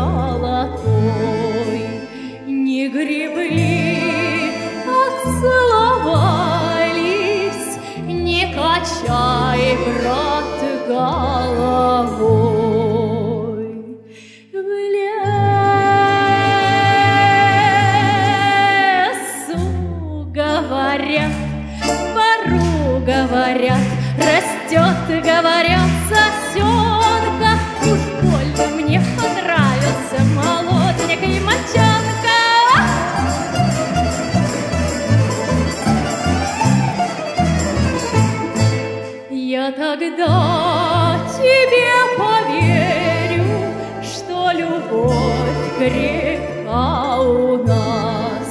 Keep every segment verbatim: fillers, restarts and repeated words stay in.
золотой. Не гребли, отцеловались, не качай, брат, головой. В лесу, говорят, пору, говорят, растет, говорят, сосенка. Уж больно мне понравился молоденький мальчонка. Я тогда тебе поверю, что любовь крепка у нас.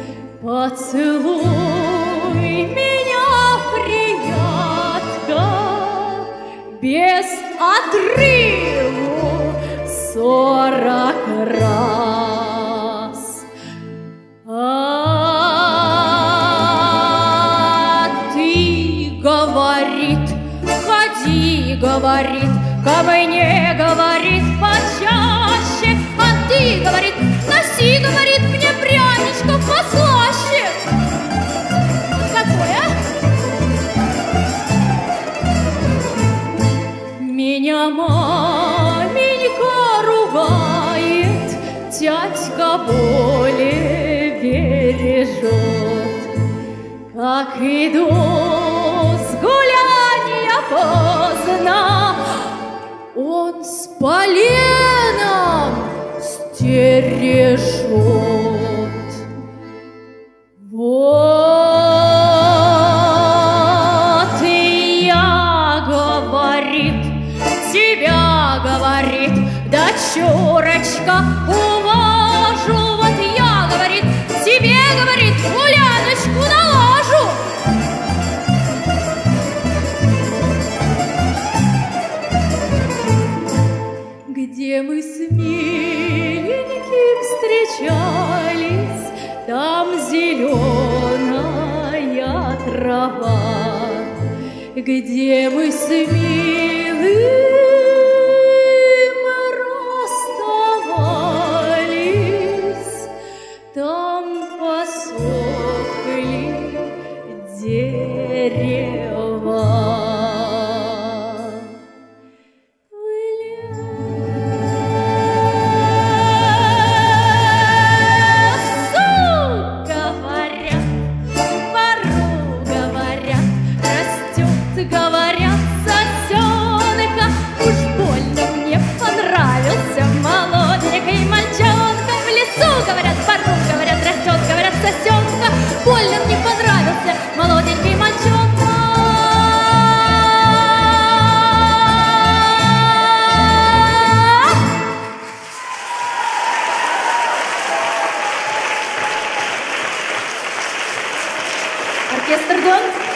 Поцелуй меня, приятка, без отрыву сорок раз. А ты, говорит, ходи, говорит, ко мне, говорит, почаще. А ты, говорит, носи, говорит, мне пряничков послаще. Какое? Меня маменька ругает, тятька более бережет. Как иду с гуляния поздно, он с поленом стережет. Вот и я, говорит, тебя, говорит, дочурочка, увожу. Вот я, говорит, тебе, говорит, гуляночку наложу. Где мы с миленьким встречались, там зеленая трава. Где мы с милым расставались, там посохли дерева. Говорят, сосенка, уж больно мне понравился молоденький мальчонка. В лесу, говорят, пору, говорят, растет, говорят, сосенка, больно мне понравился молоденький мальчонка. Оркестр Дон.